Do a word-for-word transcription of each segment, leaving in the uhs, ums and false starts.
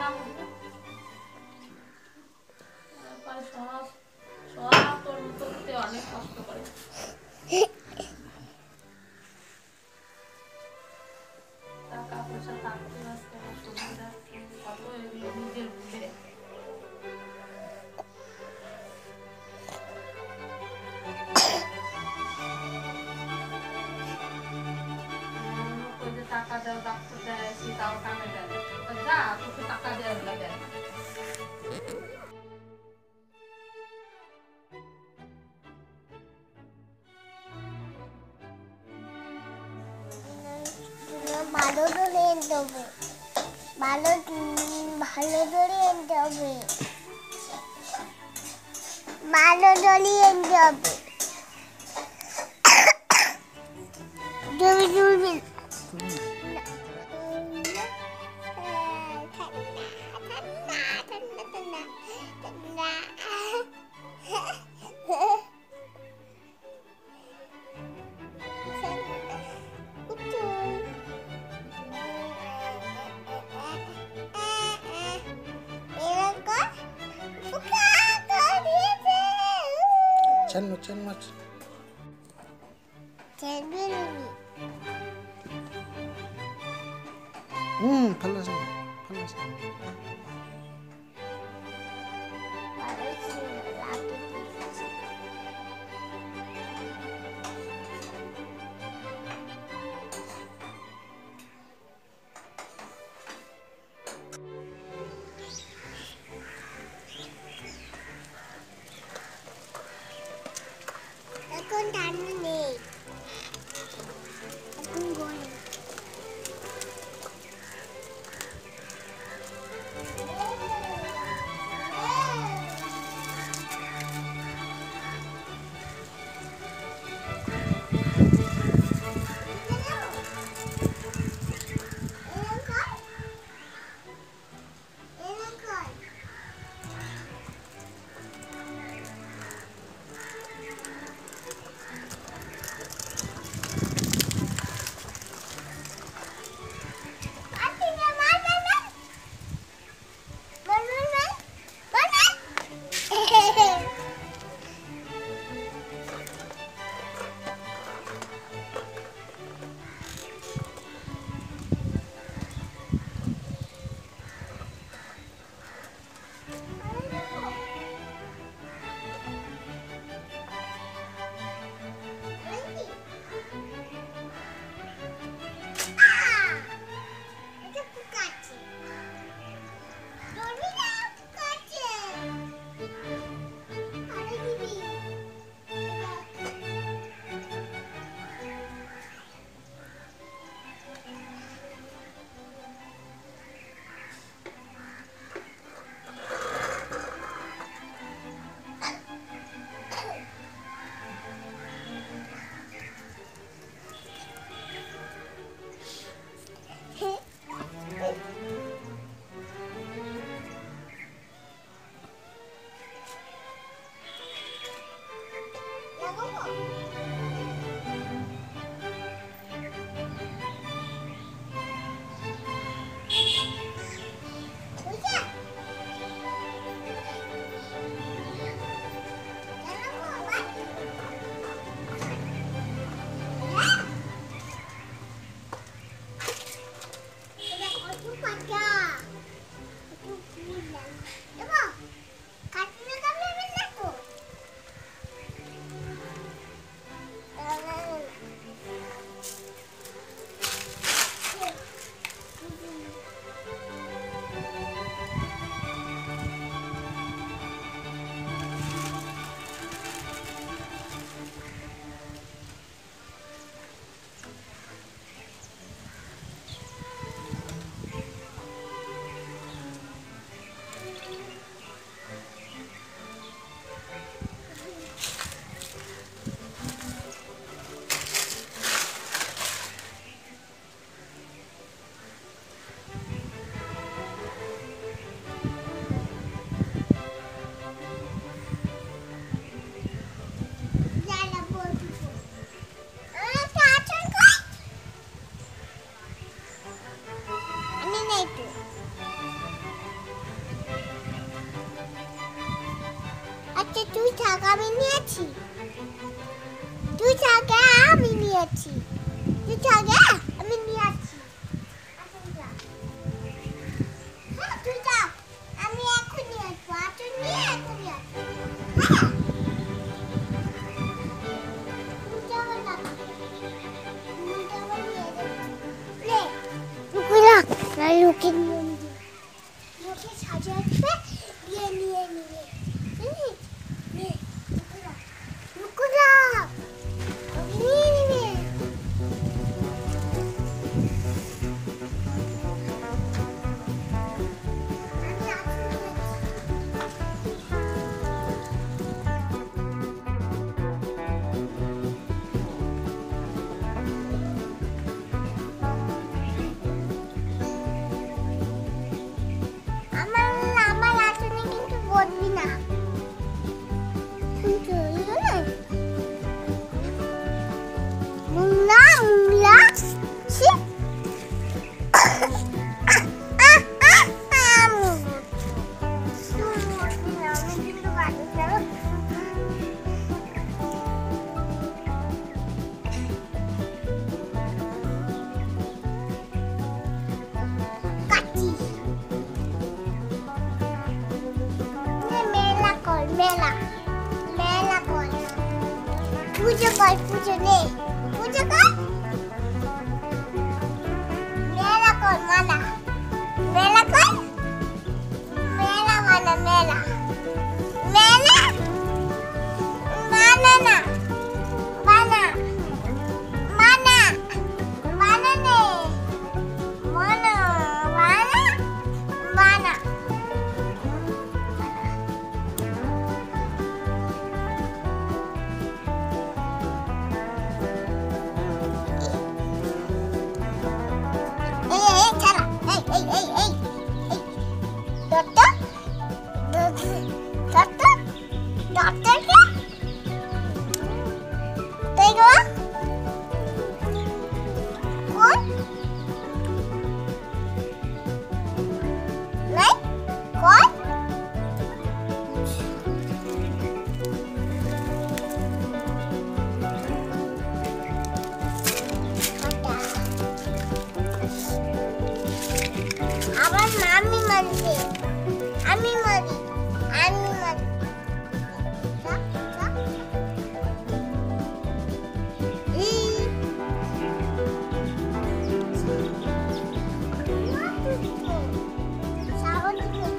সব সব তোর করতে অনেক কষ্ট করে। টাকা পয়সা থাকতে আসতে আমার সুবিধা কত এগুলো নিজের ভুলে টাকা দেয় ডাক্তার দেয় সে তাও কামে দেয় যা তোকে টাকা দেওয়া দেয় না। ভালো ধরে এনতে হবে, ভালো ভালো ধরে এনতে হবে, ভালো ধরে এনতে হবে। জমি জমি Chan mo, chan mo. Chan mo. Hmm, palas mo, palas mo. Con ঠান্ডা নেই, এখন গরম। থাক আমি নিয়েছি তুই থাকে আমি নিয়েছি তুই থাকে আমি নিয়েছি হ্যাঁ তুই থাক আমি এখন নিয়ে আসবো আর তুই নিয়ে এখন নিয়ে আসবো হ্যাঁ তুই যাবো না তুই যাবো নিয়ে লে রুকুরা না লোকে নিয়ে নিয়ে লোকে সাজাচ্ছে নিয়ে নিয়ে নিয়ে নিয়ে নিয়ে রুকুরা রুকুরা নিয়ে নিয়ে আমি আসছি আমার আমার আসলে কিন্তু বলবি না কিন্তু মুন্না মুন্না সে আমি কিন্তু বাড়ি যাব কাটি মেলা কর মেলা মেলা কর পুজো কর পুজো নে পুজো কর মেলা কর মালা মেলা কর মেলা মালা মেলা মেলা মানা না মানা মানা মানা নে মানা মানা মানা এই এই ছাড়া এই এই এই এই এই ডক্টর ডক্টর ডক্টর কে তাই গো কোন নাই কোন আমার মামি মানবে আমি মারি আমি মারি চাপ চাপ ই সাবন দিতে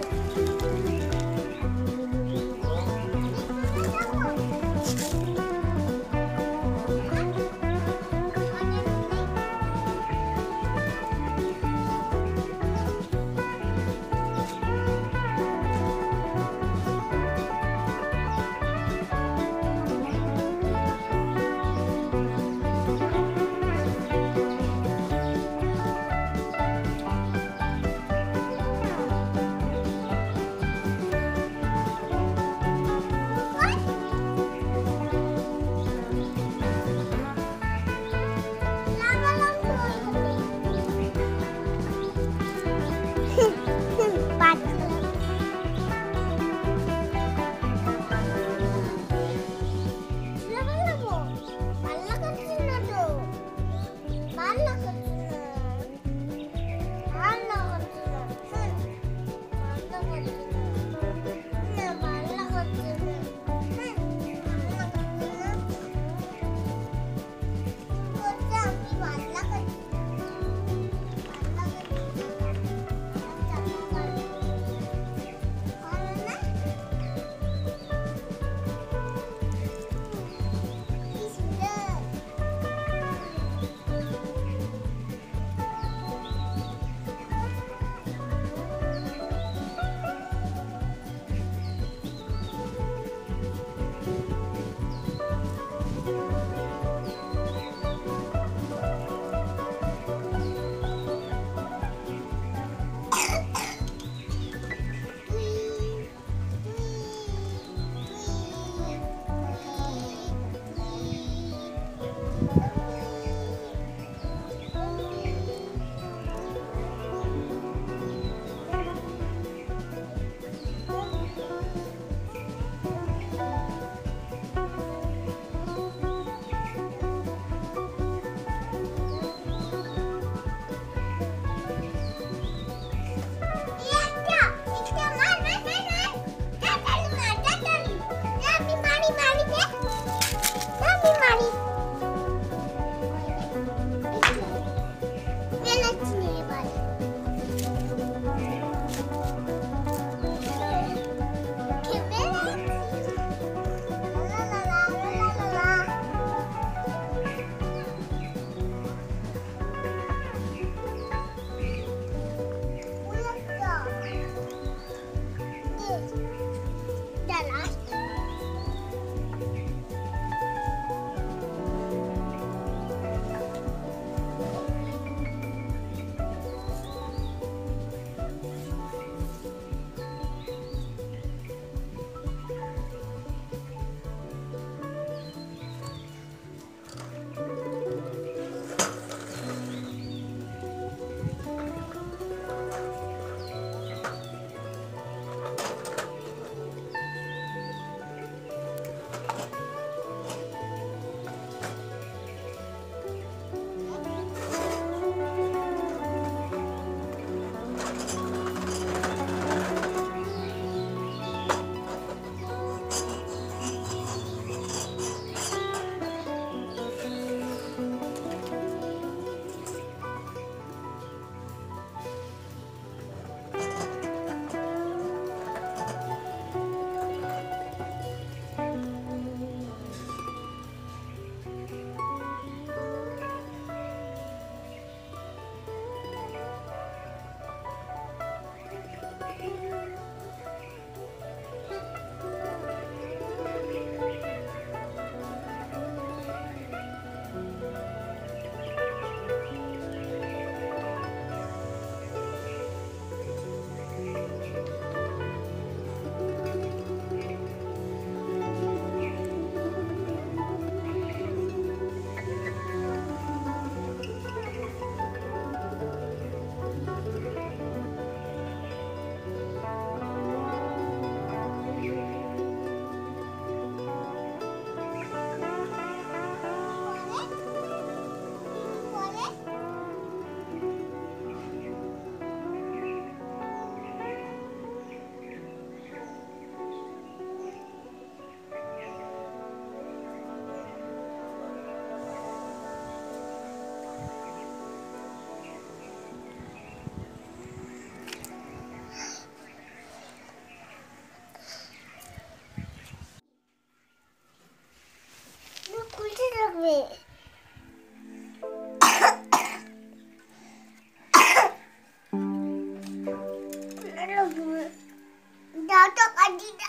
Dato kadida.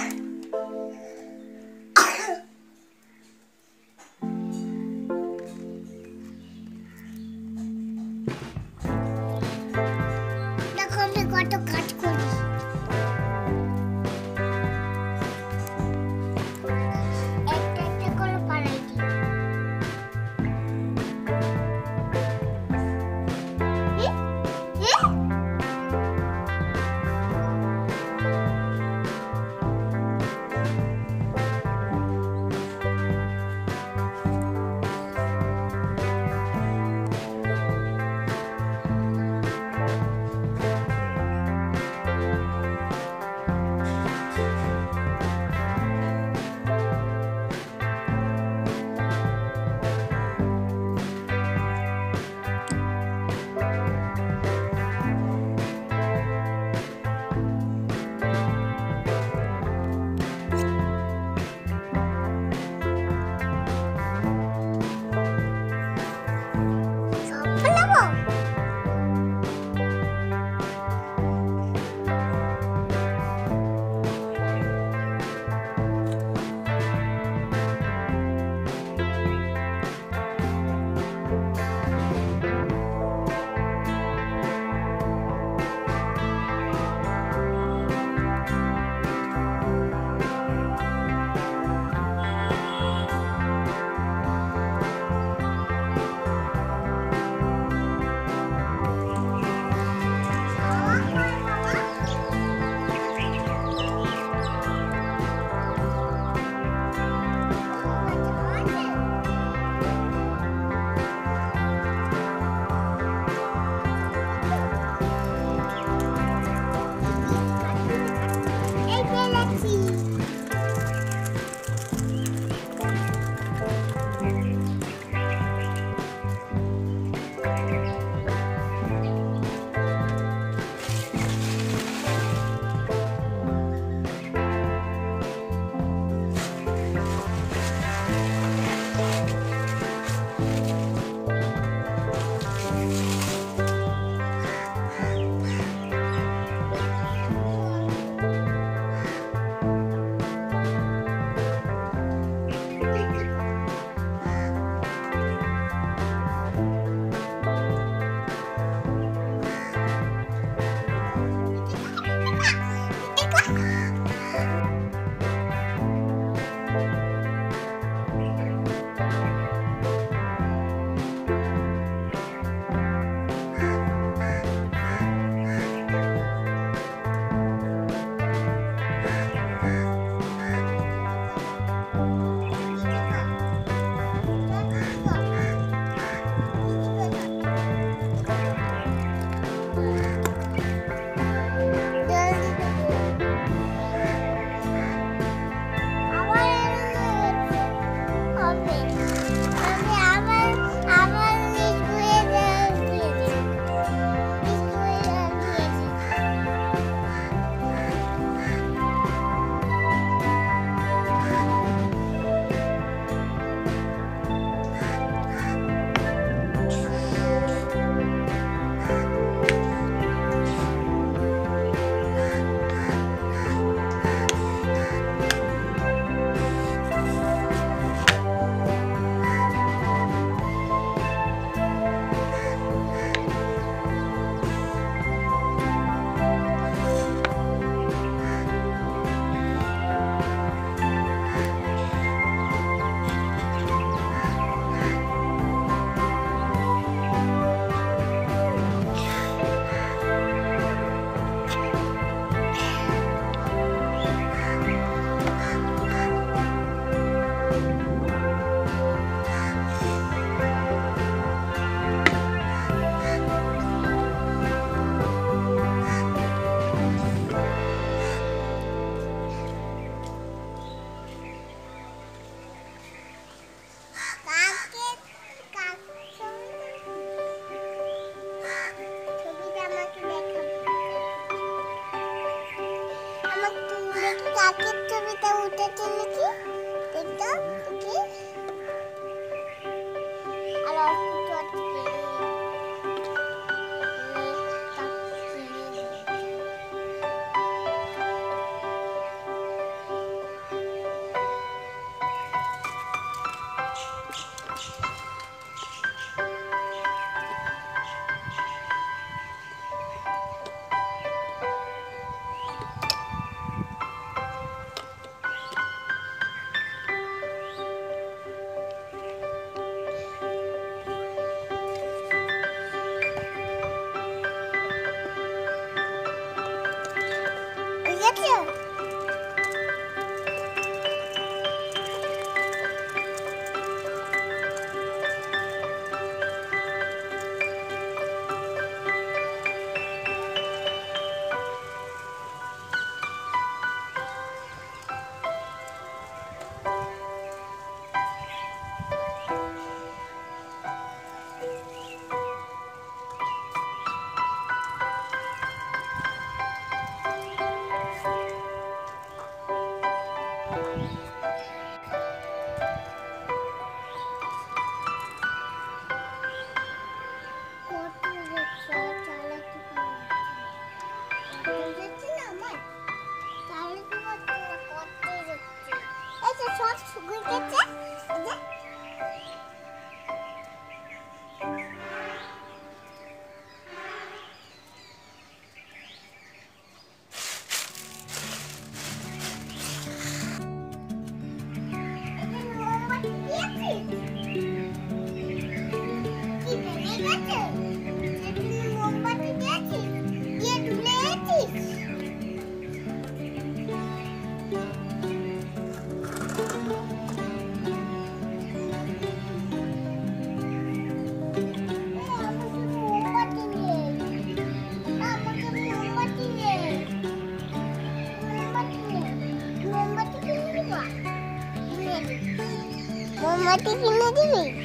দেখো আমি কত কাজ করি। একটা একটা করে পাড়াই দিই। হুম? হুম? গেছে? কত রিকশা চালাতে পারে? কত যাচ্ছে না আমার? চালাতে পারছে না, কত যাচ্ছে। এই যে সব শুকিয়ে গেছে। এই যে। এই যে মোমবাতি দিয়েছিস? কি ভেঙে গেছে? যেখানে মোমবাতি দিয়েছিস, দিয়ে ঢুলে গেছিস? আমাকে মোমবাতি নেই। আমাকে মোমবাতি নেই। মোমবাতি নেই। মোমবাতি কিনে দিবা? কিনে দিবি। মোমবাতি কিনে দিবি?